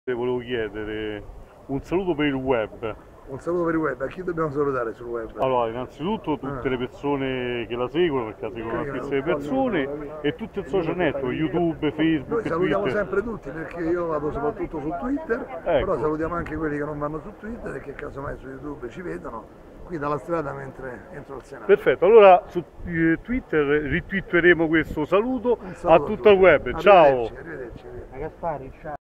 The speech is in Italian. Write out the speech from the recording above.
Volevo chiedere un saluto per il web. Un saluto per il web, a chi dobbiamo salutare sul web? Allora, innanzitutto tutte le persone che la seguono, perché la seguono tantissime persone, e tutti i social network, YouTube, Facebook, Noi salutiamo Twitter. sempre tutti perché io vado soprattutto su Twitter, però Ecco, salutiamo anche quelli che non vanno su Twitter e che casomai su YouTube ci vedono qui dalla strada mentre entro al Senato. perfetto. Allora su Twitter ritwitteremo questo saluto Un a saluto a tutto il tutti. web. Ciao! Arrivederci, arrivederci. Gaspari, ciao.